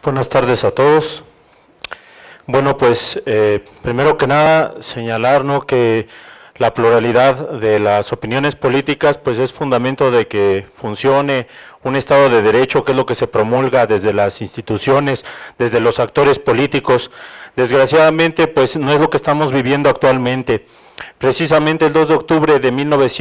Buenas tardes a todos. Bueno, pues primero que nada señalar, ¿no?, que la pluralidad de las opiniones políticas pues es fundamento de que funcione un Estado de Derecho, que es lo que se promulga desde las instituciones, desde los actores políticos. Desgraciadamente pues no es lo que estamos viviendo actualmente. Precisamente el 2 de octubre de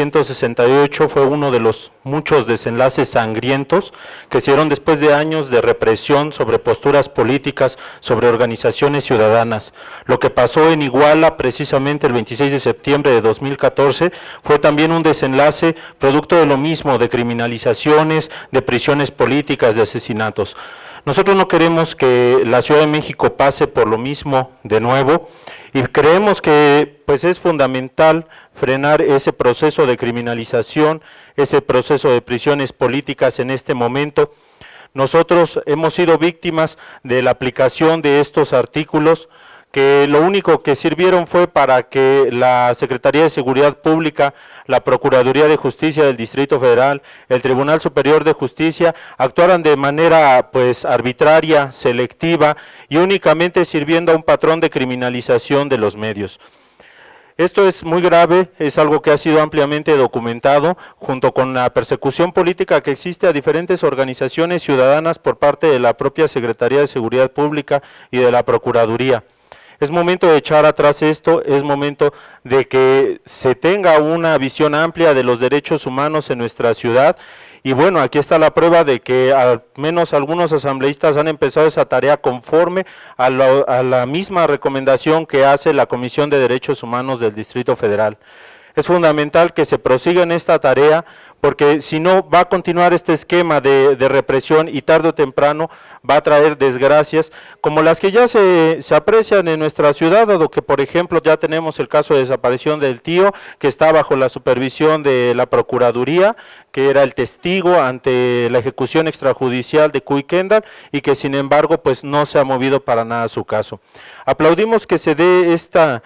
1968 fue uno de los muchos desenlaces sangrientos que se dieron después de años de represión sobre posturas políticas, sobre organizaciones ciudadanas. Lo que pasó en Iguala precisamente el 26 de septiembre de 2014 fue también un desenlace producto de lo mismo, de criminalizaciones, de prisiones políticas, de asesinatos. Nosotros no queremos que la Ciudad de México pase por lo mismo de nuevo y creemos que pues es fundamental frenar ese proceso de criminalización, ese proceso de prisiones políticas en este momento. Nosotros hemos sido víctimas de la aplicación de estos artículos que lo único que sirvieron fue para que la Secretaría de Seguridad Pública, la Procuraduría de Justicia del Distrito Federal, el Tribunal Superior de Justicia actuaran de manera pues arbitraria, selectiva y únicamente sirviendo a un patrón de criminalización de los medios. Esto es muy grave, es algo que ha sido ampliamente documentado, junto con la persecución política que existe a diferentes organizaciones ciudadanas por parte de la propia Secretaría de Seguridad Pública y de la Procuraduría. Es momento de echar atrás esto, es momento de que se tenga una visión amplia de los derechos humanos en nuestra ciudad. Y bueno, aquí está la prueba de que al menos algunos asambleístas han empezado esa tarea conforme a la misma recomendación que hace la Comisión de Derechos Humanos del Distrito Federal. Es fundamental que se prosiga en esta tarea porque si no va a continuar este esquema de represión y tarde o temprano va a traer desgracias como las que ya se aprecian en nuestra ciudad, dado que por ejemplo ya tenemos el caso de desaparición del tío que está bajo la supervisión de la Procuraduría, que era el testigo ante la ejecución extrajudicial de Cuy Kendall y que sin embargo pues no se ha movido para nada su caso. Aplaudimos que se dé esta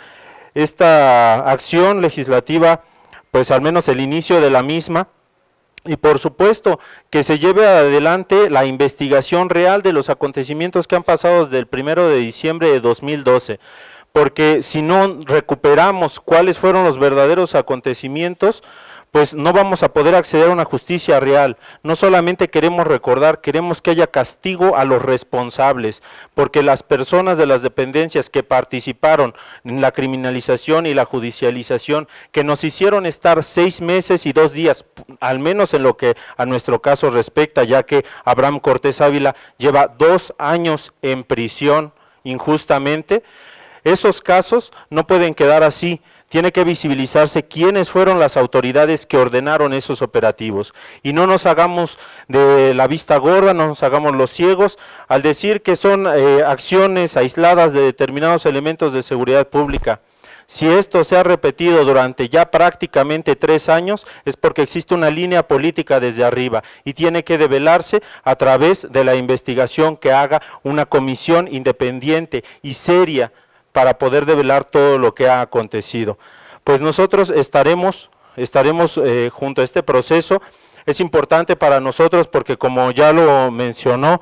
acción legislativa, pues al menos el inicio de la misma, y por supuesto que se lleve adelante la investigación real de los acontecimientos que han pasado desde el 1 de diciembre de 2012, porque si no recuperamos cuáles fueron los verdaderos acontecimientos, pues no vamos a poder acceder a una justicia real. No solamente queremos recordar, queremos que haya castigo a los responsables, porque las personas de las dependencias que participaron en la criminalización y la judicialización, que nos hicieron estar 6 meses y 2 días, al menos en lo que a nuestro caso respecta, ya que Abraham Cortés Ávila lleva 2 años en prisión injustamente, esos casos no pueden quedar así. Tiene que visibilizarse quiénes fueron las autoridades que ordenaron esos operativos y no nos hagamos de la vista gorda, no nos hagamos los ciegos al decir que son acciones aisladas de determinados elementos de seguridad pública. Si esto se ha repetido durante ya prácticamente 3 años es porque existe una línea política desde arriba y tiene que develarse a través de la investigación que haga una comisión independiente y seria para poder develar todo lo que ha acontecido. Pues nosotros estaremos junto a este proceso. Es importante para nosotros porque como ya lo mencionó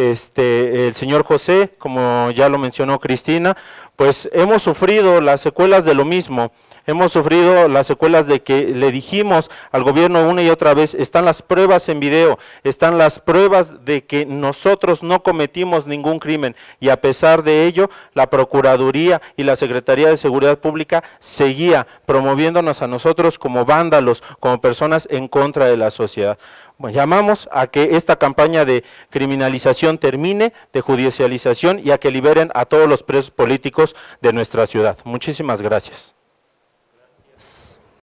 el señor José, como ya lo mencionó Cristina, pues hemos sufrido las secuelas de lo mismo. Hemos sufrido las secuelas de que le dijimos al gobierno una y otra vez, están las pruebas en video, están las pruebas de que nosotros no cometimos ningún crimen y a pesar de ello, la Procuraduría y la Secretaría de Seguridad Pública seguía promoviéndonos a nosotros como vándalos, como personas en contra de la sociedad. Bueno, llamamos a que esta campaña de criminalización termine, de judicialización y a que liberen a todos los presos políticos de nuestra ciudad. Muchísimas gracias.